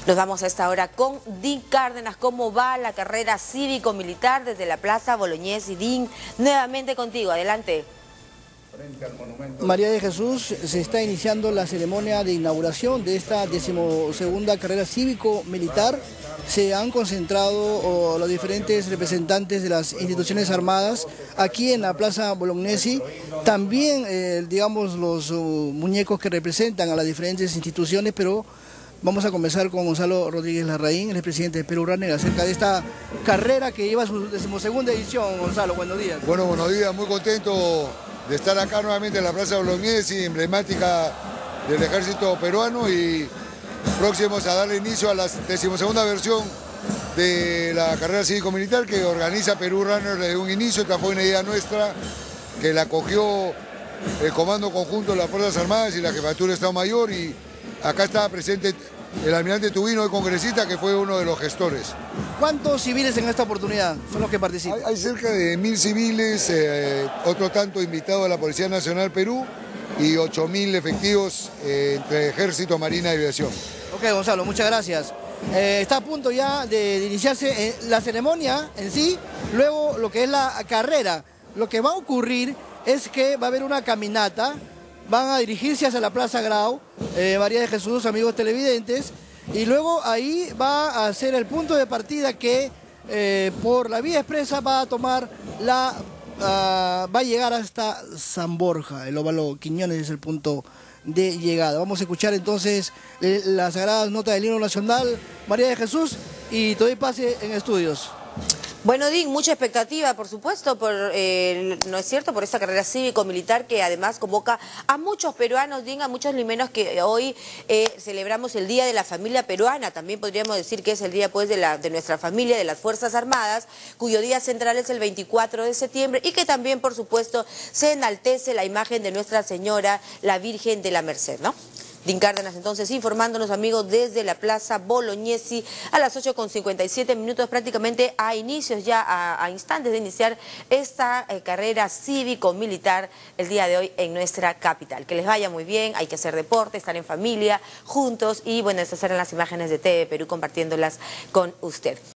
Nos vamos a esta hora con Dean Cárdenas. ¿Cómo va la carrera cívico-militar desde la Plaza Bolognesi? Dean, nuevamente contigo, adelante. María de Jesús, se está iniciando la ceremonia de inauguración de esta 12ª carrera cívico-militar. Se han concentrado los diferentes representantes de las instituciones armadas aquí en la Plaza Bolognesi. También, digamos, los muñecos que representan a las diferentes instituciones, pero vamos a conversar con Gonzalo Rodríguez Larraín, el presidente de Perú Runner, acerca de esta carrera que lleva su 12ª edición. Gonzalo, buenos días. Bueno, buenos días, muy contento de estar acá nuevamente en la Plaza Bolognesi, emblemática del ejército peruano, y próximos a darle inicio a la 12ª versión de la carrera cívico-militar que organiza Perú Runner desde un inicio. Esta fue una idea nuestra que la acogió el Comando Conjunto de las Fuerzas Armadas y la Jefatura de Estado Mayor, y acá estaba presente el almirante Tubino, el congresista, que fue uno de los gestores. ¿Cuántos civiles en esta oportunidad son los que participan? Hay cerca de 1000 civiles, otro tanto invitados a la Policía Nacional Perú y 8000 efectivos entre Ejército, Marina y Aviación. Ok, Gonzalo, muchas gracias. Está a punto ya de iniciarse la ceremonia en sí, luego lo que es la carrera. Lo que va a ocurrir es que va a haber una caminata. Van a dirigirse hacia la Plaza Grau, María de Jesús, amigos televidentes, y luego ahí va a ser el punto de partida que por la vía expresa va a tomar va a llegar hasta San Borja. El óvalo Quiñones es el punto de llegada. Vamos a escuchar entonces las sagradas notas del himno nacional, María de Jesús, y te doy pase en estudios. Bueno, Dean, mucha expectativa, por supuesto, ¿no es cierto?, por esta carrera cívico-militar que además convoca a muchos peruanos, Dean, a muchos limeños, que hoy celebramos el Día de la Familia Peruana. También podríamos decir que es el día, pues, de nuestra familia, de las Fuerzas Armadas, cuyo día central es el 24 de septiembre, y que también, por supuesto, se enaltece la imagen de Nuestra Señora, la Virgen de la Merced, ¿no? Dean Cárdenas, entonces, informándonos, amigos, desde la Plaza Bolognesi a las 8:57, prácticamente a inicios ya, a instantes de iniciar esta carrera cívico-militar el día de hoy en nuestra capital. Que les vaya muy bien, hay que hacer deporte, estar en familia, juntos, y bueno, esas eran las imágenes de TV Perú compartiéndolas con usted.